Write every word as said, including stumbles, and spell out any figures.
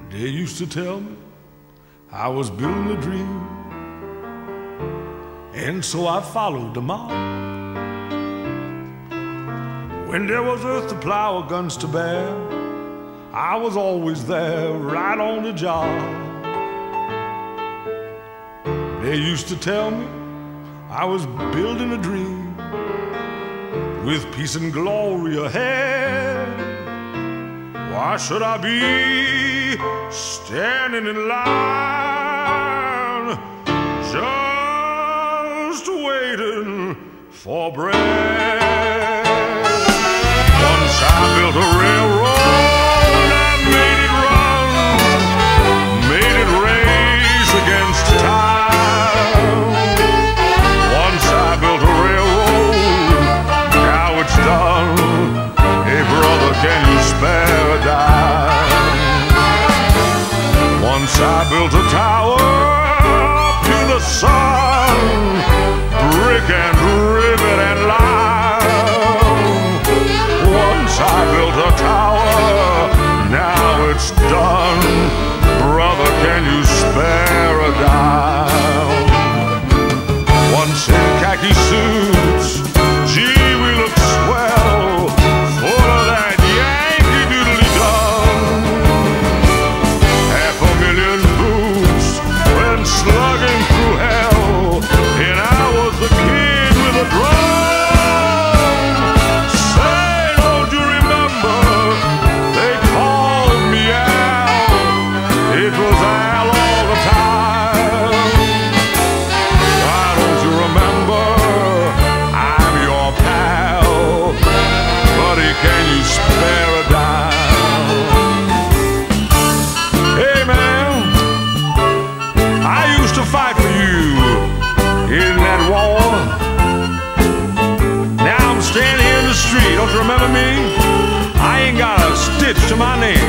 They used to tell me I was building a dream, and so I followed them all. When there was earth to plow or guns to bear, I was always there, right on the job. They used to tell me I was building a dream with peace and glory ahead. Why should I be standing in line, just waiting for bread? Once I built a railroad, I made it run, made it race against time. Once I built a railroad, now it's done. Hey brother, can you spare a dime? Once I built a tower up to the sun, brick and rivet and lime. Once I built a tower, now it's done. Brother, can you spare a dime? Once in khaki suits, gee, we look swell, full of that Yankee doodly dum. Half a million boots went slugging through hell, and I was the kid with a drum. Say, don't you remember, they called me Al. It was Al all the time. Why don't you remember, I'm your pal. Buddy, can you spare a dime? Hey man, I used to fight for you in that war. Now I'm standing here in the street. Don't you remember me? I ain't got a stitch to my name.